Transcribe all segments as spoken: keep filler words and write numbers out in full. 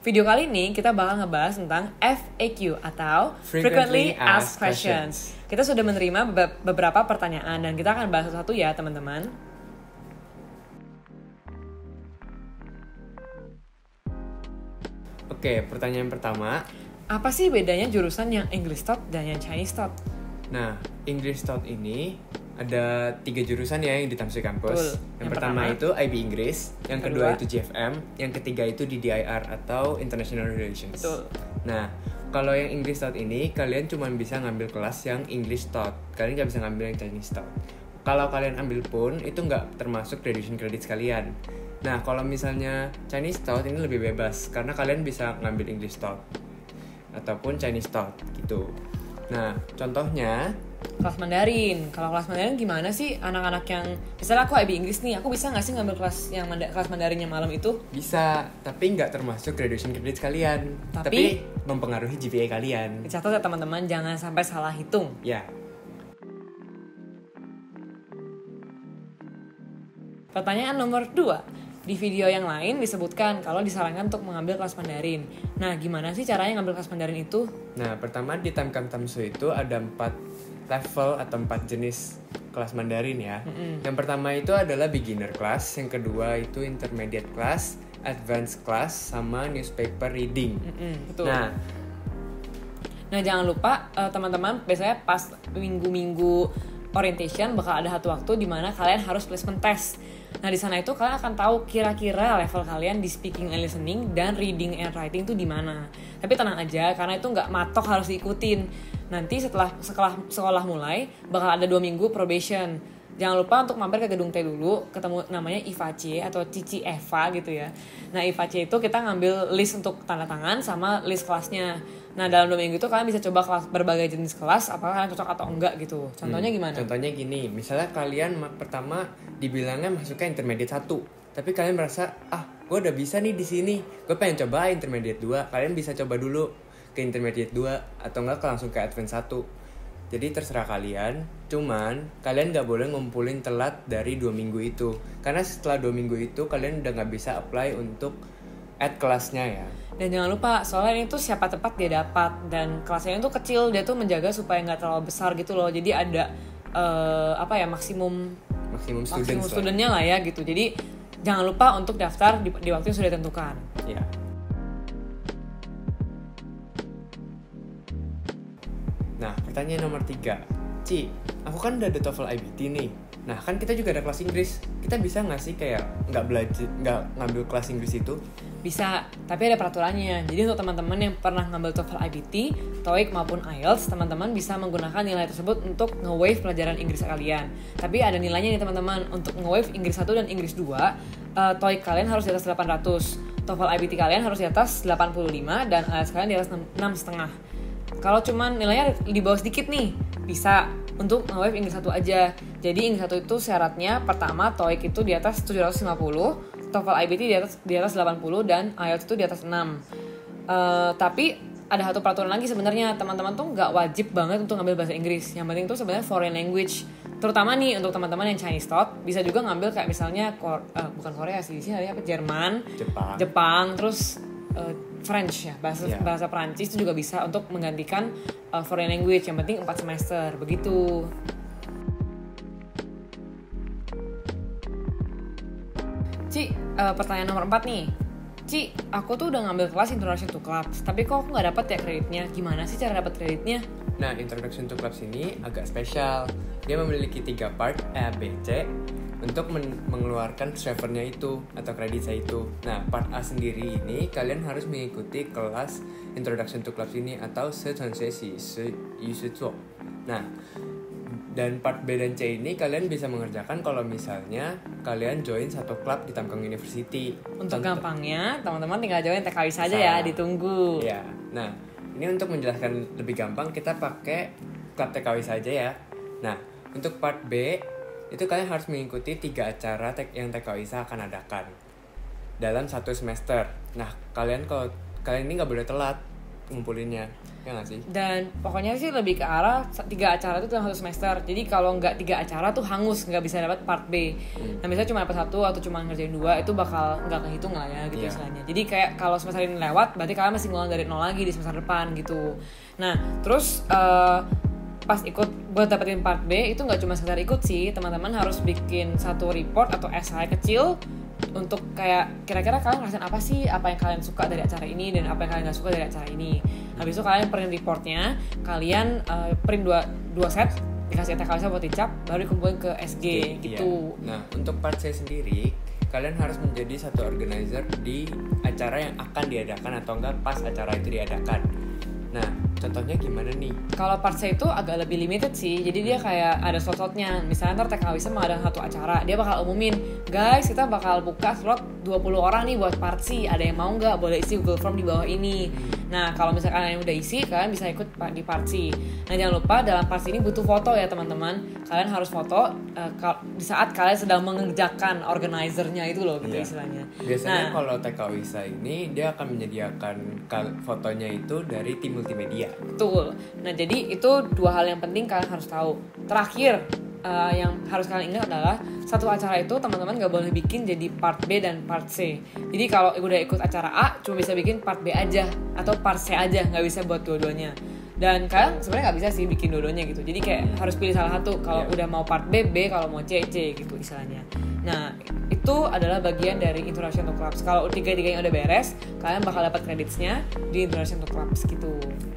Video kali ini kita bakal ngebahas tentang F A Q atau Frequently Asked Questions. Kita sudah menerima beberapa pertanyaan dan kita akan bahas satu-satu ya teman-teman. Oke, pertanyaan pertama. Apa sih bedanya jurusan yang English Taught dan yang Chinese Taught? Nah, English Taught ini ada tiga jurusan ya yang di Tamsui Campus. Betul. Yang, Yang pertama, pertama itu I B Inggris, yang kedua, kedua itu J F M, yang ketiga itu D D I R atau International Relations. Betul. Nah, kalau yang English Taught ini kalian cuma bisa ngambil kelas yang English Taught. Kalian nggak bisa ngambil yang Chinese Taught. Kalau kalian ambil pun itu nggak termasuk graduation credits kalian. Nah, kalau misalnya Chinese Taught ini lebih bebas karena kalian bisa ngambil English Taught ataupun Chinese Taught gitu. Nah, contohnya kelas Mandarin. Kalau kelas Mandarin gimana sih anak-anak yang misalnya aku I B Inggris nih, aku bisa nggak sih ngambil kelas yang manda- kelas Mandarinnya malam itu? bisa, tapi nggak termasuk graduation credits kalian. Tapi, Tapi mempengaruhi G P A kalian. Dicatat ya teman-teman, jangan sampai salah hitung. Ya. Pertanyaan nomor dua. Di video yang lain disebutkan kalau disarankan untuk mengambil kelas Mandarin. Nah, gimana sih caranya ngambil kelas Mandarin itu? Nah, pertama di Tamkam Tamsui itu ada empat level atau empat jenis kelas Mandarin ya. Mm-mm. Yang pertama itu adalah beginner class, yang kedua itu intermediate class, advanced class, sama newspaper reading. Mm-mm, betul. Nah, Nah, jangan lupa uh, teman-teman, biasanya pas minggu-minggu orientation bakal ada satu waktu di mana kalian harus placement test. Nah, di sana itu kalian akan tahu kira-kira level kalian di speaking and listening dan reading and writing itu di mana. Tapi tenang aja, karena itu nggak matok harus diikutin. Nanti setelah sekolah sekolah mulai bakal ada dua minggu probation. Jangan lupa untuk mampir ke gedung T dulu, ketemu namanya I F A C atau Cici Eva gitu ya. Nah, I F A C itu kita ngambil list untuk tanda tangan sama list kelasnya. Nah, dalam dua minggu itu kalian bisa coba kelas, berbagai jenis kelas, apakah kalian cocok atau enggak gitu. Contohnya hmm, gimana? Contohnya gini, misalnya kalian ma- pertama dibilangnya masuknya intermediate satu, tapi kalian merasa, ah, gue udah bisa nih di sini, gue pengen coba intermediate dua. Kalian bisa coba dulu ke intermediate dua atau enggak langsung ke advance satu. Jadi terserah kalian, cuman kalian gak boleh ngumpulin telat dari dua minggu itu. Karena setelah dua minggu itu kalian udah gak bisa apply untuk add kelasnya ya. Dan jangan lupa, soalnya ini tuh siapa tepat dia dapat. Dan kelasnya itu kecil, dia tuh menjaga supaya gak terlalu besar gitu loh. Jadi ada uh, apa ya maksimum Maksimum students maksimum studentnya lah ya gitu. Jadi jangan lupa untuk daftar di, di waktu yang sudah ditentukan. Ya. Nah, pertanyaan nomor tiga. Ci, aku kan udah ada TOEFL I B T nih. Nah, kan kita juga ada kelas Inggris. Kita bisa nggak sih kayak nggak belajar, nggak ngambil kelas Inggris itu? Bisa, tapi ada peraturannya. Jadi untuk teman-teman yang pernah ngambil TOEFL I B T, TOEIC maupun I E L T S, teman-teman bisa menggunakan nilai tersebut untuk nge-waive pelajaran Inggris kalian. Tapi ada nilainya nih teman-teman. Untuk nge-waive Inggris satu dan Inggris dua, uh, TOEIC kalian harus di atas delapan ratus. TOEFL I B T kalian harus di atas delapan puluh lima dan I E L T S kalian di atas enam koma lima. Kalau cuman nilainya di bawah sedikit nih, bisa untuk nge-waive Inggris satu aja. Jadi Inggris satu itu syaratnya pertama TOEIC itu di atas tujuh ratus lima puluh, TOEFL I B T di atas di atas delapan puluh dan I E L T S itu di atas enam. Uh, tapi ada satu peraturan lagi sebenarnya, teman-teman tuh nggak wajib banget untuk ngambil bahasa Inggris. Yang penting tuh sebenarnya foreign language. Terutama nih untuk teman-teman yang Chinese Taught, bisa juga ngambil kayak misalnya Kor- uh, bukan Korea sih, di sini ada apa Jerman, Jepang. Jepang, terus uh, French ya, bahasa Yeah. bahasa Perancis itu juga bisa untuk menggantikan uh, foreign language. Yang penting empat semester begitu. Ci, uh, pertanyaan nomor empat nih. Ci, aku tuh udah ngambil kelas Introduction to Clubs, tapi kok aku nggak dapet ya kreditnya? Gimana sih cara dapet kreditnya? Nah, Introduction to Clubs ini agak spesial. Dia memiliki tiga part A, B, C untuk men- mengeluarkan servernya itu atau kredit saya itu. Nah, part A sendiri ini kalian harus mengikuti kelas Introduction to Clubs ini atau Sesi Yusuto. Nah, dan part B dan C ini kalian bisa mengerjakan kalau misalnya kalian join satu klub di Tamkang University. Untuk Tent- gampangnya, teman-teman tinggal join T K W saja ya, ditunggu. Ya, nah ini untuk menjelaskan lebih gampang kita pakai klub T K W saja ya. Nah, untuk part B itu kalian harus mengikuti tiga acara yang T K W I S A akan adakan dalam satu semester. Nah, kalian kalau kalian ini nggak boleh telat, ngumpulinnya, ya nggak sih? Dan pokoknya sih lebih ke arah tiga acara itu dalam satu semester. Jadi kalau nggak tiga acara tuh hangus, nggak bisa dapat part B. Hmm. Nah misalnya cuma dapat satu atau cuma ngerjain dua, itu bakal nggak kehitung lah ya gitu yeah. istilahnya. Jadi kayak kalau semester ini lewat, berarti kalian masih ngulang dari nol lagi di semester depan gitu. Nah terus uh, pas ikut buat dapetin part B itu nggak cuma sekedar ikut sih, teman-teman harus bikin satu report atau essay kecil untuk kayak kira-kira kalian ngerasain apa sih, apa yang kalian suka dari acara ini dan apa yang kalian nggak suka dari acara ini. Habis itu kalian print reportnya, kalian uh, print dua dua set, dikasih T K W S buat dicap, baru dikumpulin ke S G okay, gitu. Iya. Nah untuk part C sendiri, kalian harus menjadi satu organizer di acara yang akan diadakan atau enggak pas acara itu diadakan. Nah, contohnya gimana nih? Kalau part C itu agak lebih limited sih. Jadi dia kayak ada slot-slotnya. Misalnya ntar T K W S mau ada satu acara, dia bakal umumin, guys kita bakal buka slot dua puluh orang nih buat part C. Ada yang mau nggak? Boleh isi Google Form di bawah ini. Nah, kalau misalkan kalian udah isi, kalian bisa ikut di part C. Nah, jangan lupa dalam part C ini butuh foto ya teman-teman. Kalian harus foto uh, di saat kalian sedang mengerjakan organizernya itu loh, gitu yeah. istilahnya. Biasanya nah, kalau T K W S ini dia akan menyediakan fotonya itu dari tim multimedia. Betul. Nah jadi itu dua hal yang penting kalian harus tahu. Terakhir uh, yang harus kalian ingat adalah satu acara itu teman-teman gak boleh bikin jadi part B dan part C. Jadi kalau udah ikut acara A cuma bisa bikin part B aja atau part C aja, nggak bisa buat dua-duanya. Dan kalian sebenarnya nggak bisa sih bikin dua-duanya gitu. Jadi kayak harus pilih salah satu. Kalau yeah. udah mau part B, B. Kalau mau C, C gitu istilahnya. Nah itu adalah bagian dari Introduction to Clubs. Kalau tiga-tiganya udah beres, kalian bakal dapat kreditnya di Introduction to Clubs gitu.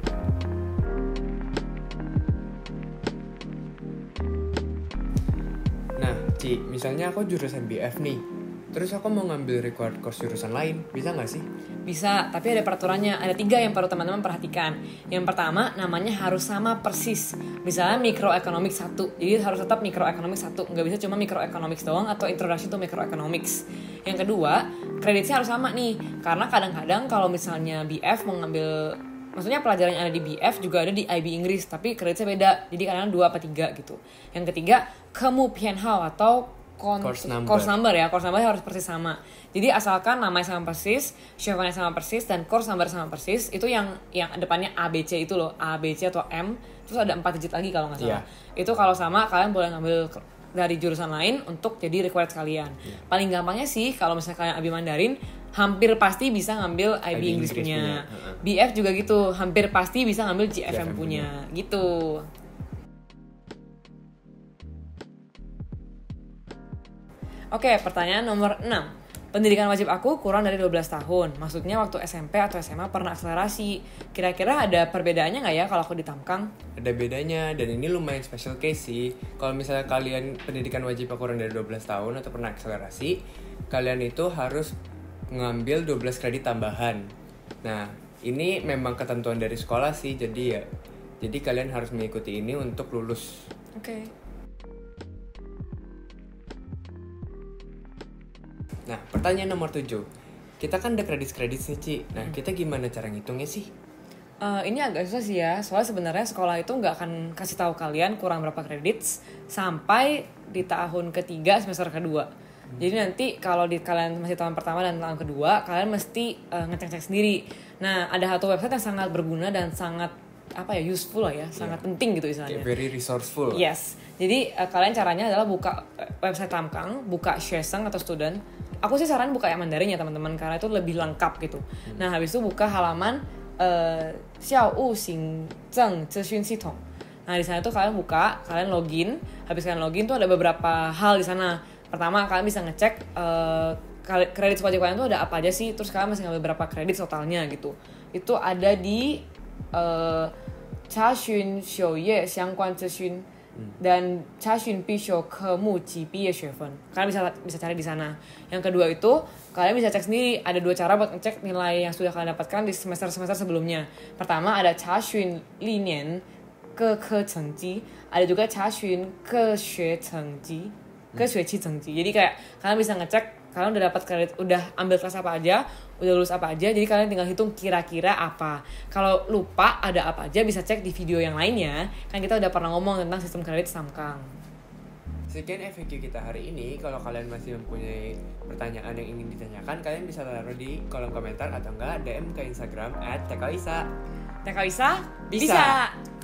Nah, Ci, misalnya aku jurusan B F nih. Terus aku mau ngambil required course jurusan lain, bisa nggak sih? Bisa, tapi ada peraturannya. Ada tiga yang perlu teman-teman perhatikan. Yang pertama, namanya harus sama persis. Misalnya microeconomics satu, jadi harus tetap microeconomics satu. Nggak bisa cuma microeconomics doang atau introduction to microeconomics. Yang kedua, kreditnya harus sama nih. Karena kadang-kadang kalau misalnya B F mau ngambil, maksudnya pelajaran yang ada di B F juga ada di I B Inggris, tapi kreditnya beda. Jadi kadang-kadang dua apa tiga gitu. Yang ketiga, kamu pianhao atau Kon- course number. course number ya, course number harus persis sama. Jadi asalkan namanya sama persis, Chevronnya sama persis, dan course number sama persis, itu yang yang depannya A B C itu loh, A B C atau M, terus ada empat digit lagi kalau nggak salah. Yeah. Itu kalau sama kalian boleh ngambil dari jurusan lain untuk jadi required kalian. Yeah. Paling gampangnya sih kalau misalnya kalian A B Mandarin, hampir pasti bisa ngambil I B, I B Inggris punya. punya. Uh-huh. B F juga gitu, hampir pasti bisa ngambil G F M, G F M punya. punya. Gitu. Oke, pertanyaan nomor enam. Pendidikan wajib aku kurang dari dua belas tahun. Maksudnya waktu S M P atau S M A pernah akselerasi. Kira-kira ada perbedaannya nggak ya kalau aku di Tamkang? Ada bedanya, dan ini lumayan special case sih. Kalau misalnya kalian pendidikan wajib aku kurang dari dua belas tahun atau pernah akselerasi, kalian itu harus mengambil dua belas kredit tambahan. Nah, ini memang ketentuan dari sekolah sih, jadi ya. Jadi kalian harus mengikuti ini untuk lulus. Oke. Okay. Nah, pertanyaan nomor tujuh. Kita kan ada kredit-kredit nih, Ci. Nah, kita gimana cara ngitungnya sih? Uh, ini agak susah sih ya. Soalnya sebenarnya sekolah itu nggak akan kasih tahu kalian kurang berapa kredit sampai di tahun ketiga semester kedua. Hmm. Jadi nanti kalau di kalian masih tahun pertama dan tahun kedua, kalian mesti uh, ngecek-cek sendiri. Nah, ada satu website yang sangat berguna dan sangat apa ya useful lah ya, sangat yeah. penting gitu istilahnya. Yeah, very resourceful. Yes. Jadi uh, kalian caranya adalah buka website Tamkang, buka Sheseng atau student. Aku sih saran buka yang Mandarin ya teman-teman, karena itu lebih lengkap gitu. Hmm. Nah habis itu buka halaman Xiao Wu Xing Zheng Zhixun Xitong. Nah di sana tuh kalian buka, kalian login. Habis kalian login tuh ada beberapa hal di sana. Pertama kalian bisa ngecek uh, kredit wajib kalian tuh ada apa aja sih. Terus kalian masih ngambil berapa kredit totalnya gitu. Itu ada di uh, Cha Xun Xiu Ye Xiangguan Zhixun dan Chashun Pisho Kemu Ji Biye Xuefeng. Kalian bisa bisa cari di sana. Yang kedua itu kalian bisa cek sendiri. Ada dua cara buat ngecek nilai yang sudah kalian dapatkan di semester-semester sebelumnya. Pertama ada Chashun Li Nian Ke Ke Chengji, ada juga Chashun Ke Xue Chengji, Ke Xue Qi Chengji. Jadi kayak kalian bisa ngecek kalian udah dapat kredit, udah ambil kelas apa aja, udah lulus apa aja, jadi kalian tinggal hitung kira-kira apa. Kalau lupa ada apa aja bisa cek di video yang lainnya, kan kita udah pernah ngomong tentang sistem kredit Tamkang. Sekian F A Q kita hari ini. Kalau kalian masih mempunyai pertanyaan yang ingin ditanyakan, kalian bisa taruh di kolom komentar atau enggak D M ke Instagram at tkwisa. T K bisa? Bisa.